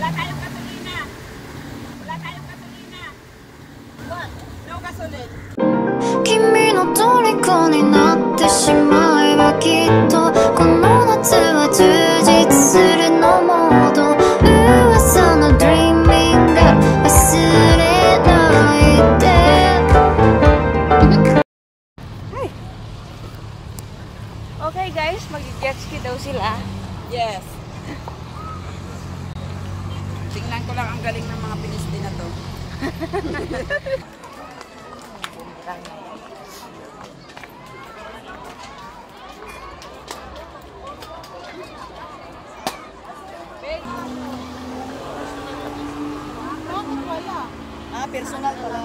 Wala tayong gasolina. Wala tayong gasolina. What? No gasoline. 君の虜になってしまえばきっとこの夏は充実するのモード噂の Dreaming が忘れないで Okay guys, mag-jet ski daw sila. Yes. Tingnan ko lang ang galing ng mga Pinisdi na to. Ah, personal pala.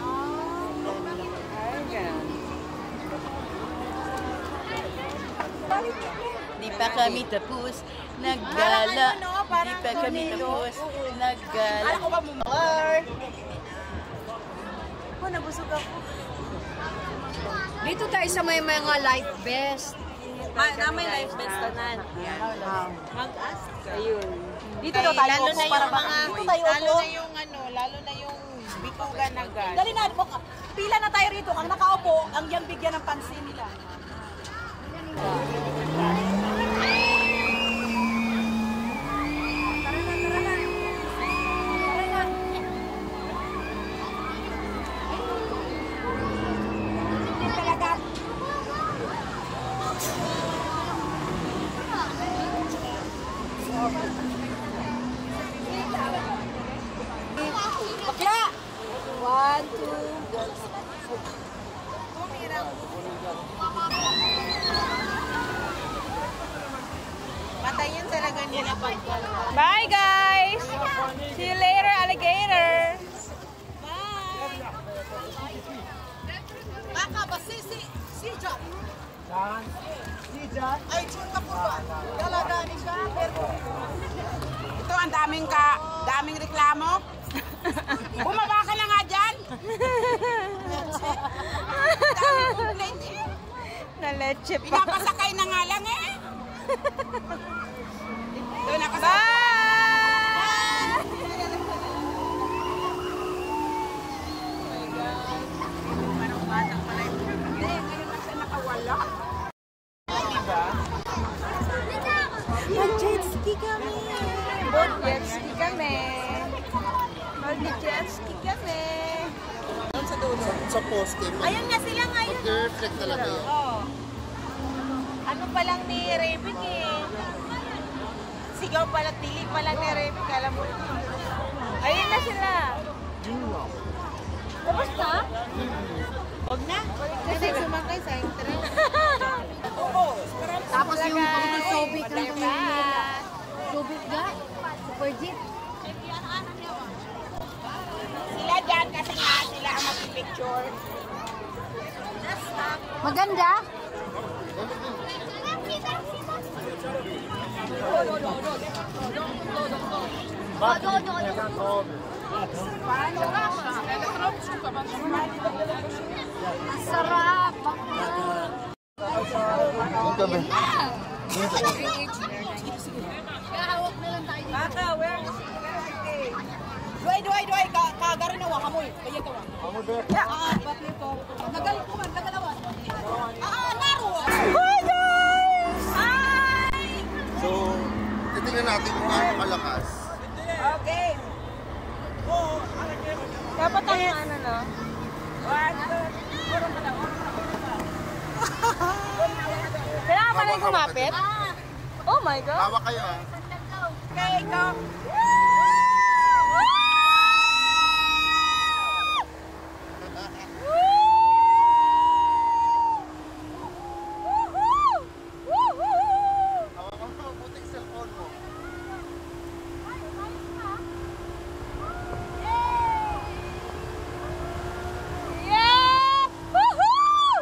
Di pa kami tapos naggala. Di pa kami tapos naggala. Ano ko ba mo? Ako, nabusog ako. Dito tayo sa may mga life vest. Na may life vest tanan. Mag-ask ka. Ayun. Dito daw tayo Lalo na yung mga, lalo na yung ano, lalo na yung bitugan na gas. Dali na, pila na tayo rito. Ang nakaupo, ang yang bigyan ng pansin nila. Bakla! 1, 2, Patayin talaga nila pag Bye guys! See you later, alligator! Baka ba si John? Si John? Ay, John ka po ba? Galaganin ka? Ito ang daming reklamo. Bumaba ka na nga dyan. Daming complaint eh. Na leche pa. Pinapasakay na nga lang eh. Doon nakasakay. Bye! Parang batang pala yung hindi. Ngayon lang siya nakawala. Diba? Mag-jet ski kami! Mag-jet ski kami! Mag-jet ski kami! Doon sa dulo. Sa poste. Ayun nga sila ngayon! Mag-reflect talaga. Oh. Ano pa lang ni Rebik eh. Sigaw pala, tili pa lang ni Rebik. Alam mo. Ayun na sila. Tapos na? Huwag na. Kasi sumakay sa intro. Tapos yung pagkasubik ng pamilya. Subik ga? Super jeep? Sila dyan kasi nga sila ang mag-picture. Maganda? Sarap! Ito ba? Kahawak na lang tayo. Baka, where is Duay, kagarin na wak, amoy. Kaya ka wak. Bakit ko? Nagalit ko man, nagalawa. Naro! Hi guys! Hi! So, titingnan natin kung gaano kalakas. Okay. Dapat tayo ano no? 1, 2, Kailangan pa rin kumapit? Oh my God! Hawak kayo ah. okay, go. Hawak mo, buting cellphone mo. Yeah! Woohoo!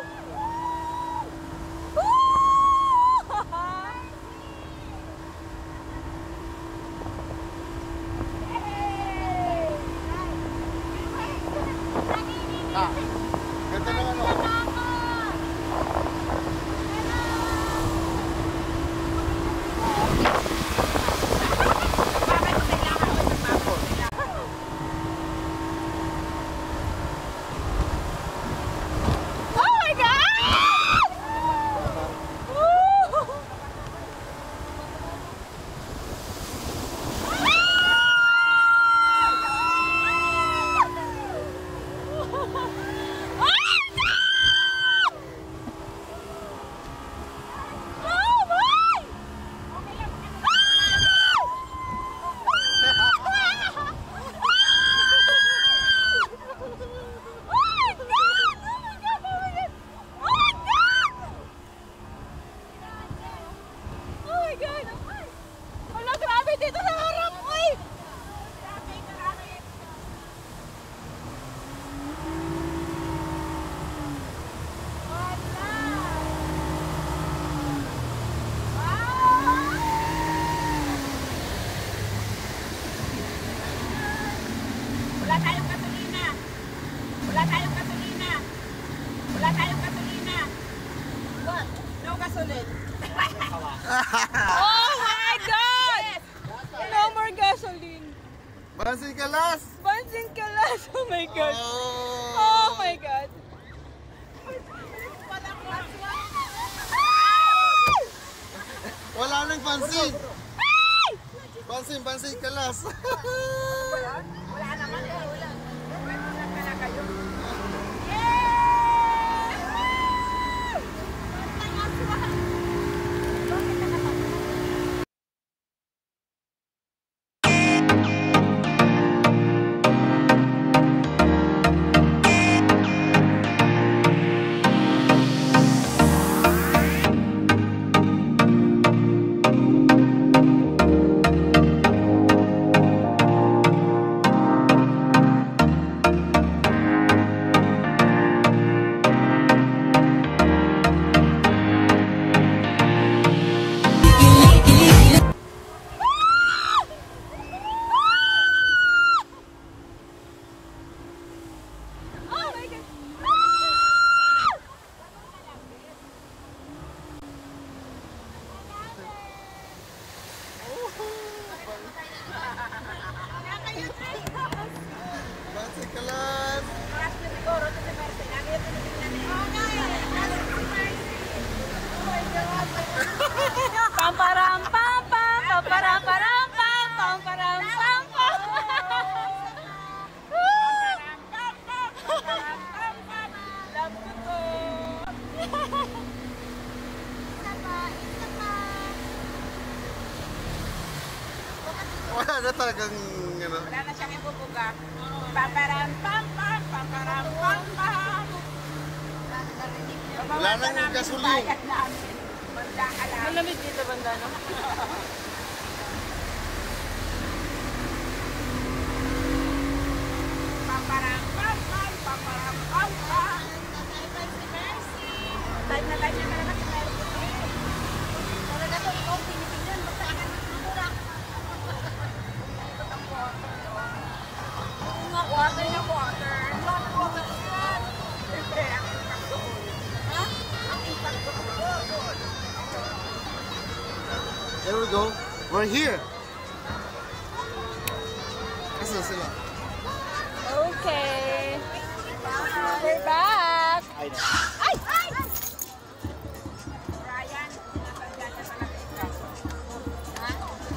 Woo! Pansin kalas! Pansin kalas! Oh my God! Oh, Oh my God! wala nang pansin! Pansin kalas! Wala naman eh, wala. Wala na kayo. Pansin kalas! Pamparam pam pam, pamparam param pam, pamparam pam pam. Love ko to. Wala na talagang ano. Wala na siyang ibubuga. Pamparam pam pam, pamparam pam pam. Wala nang gasolina. Banda ka lang. Malamig dito banda, no? Pamparam pam pam, pamparam pam pam. Type na type niya talaga si Mercy. Wala na to, ikaw tinitingnan. Basta akin mura. Water na water. Water yan. Siyempre, ang impact doon. Ha? Ang impact doon. There we go. We're here. Asan sila? Okay. We're back. Ay! Ryan, natanda niya talaga ikaw. Ha?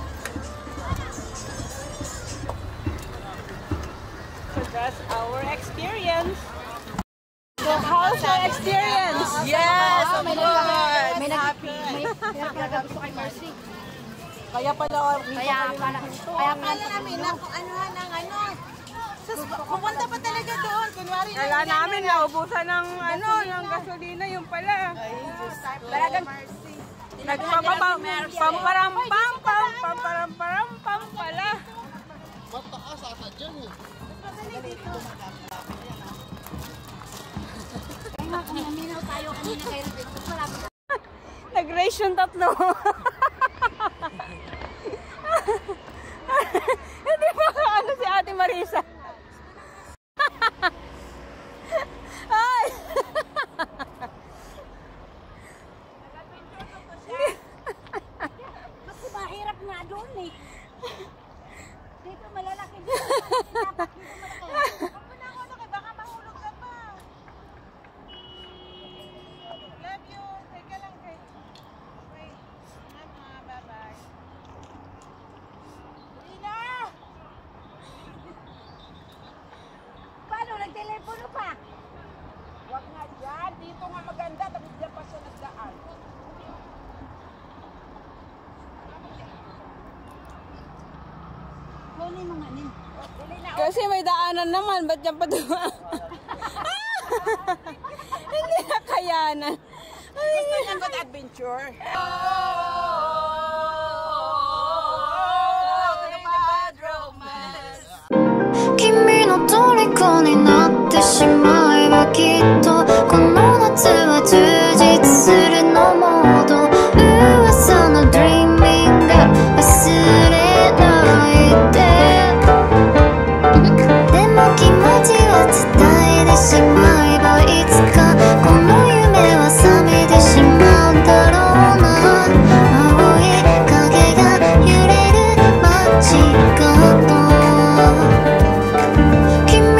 So that's our experience. So how's your experience? Yes, of course. May gusto kay Mercy. Kaya pala, Kaya pala namin na kung ano ng ano. Pupunta pa talaga doon. Kunwari kala namin naubusan ng ano, ng gasolina yung pala. Talagang Nagpamparam pam pam, pamparam param pam pala. Mataas ata dyan eh. Naminaw tayo kanina kay Erbil. Nag-race yung tatlo. Hindi ba ano si Ate Marisa? Ay! Mas mahirap nga doon eh. Dito malalaki dito. baka mahulog ka pa. Love you. Teka lang kay. Okay. Mama, bye-bye. Lina! Paano? Nagtelepono pa? Huwag nga dyan. Dito nga maganda. Tapos dyan pa siya nagdaan. Kunin mo nga nin. Kasi may daanan naman, ba't niya pa dumaan? Hindi na kayanan. Gusto niya good adventure. Bad romance. 君の虜になってしまえばきっとこの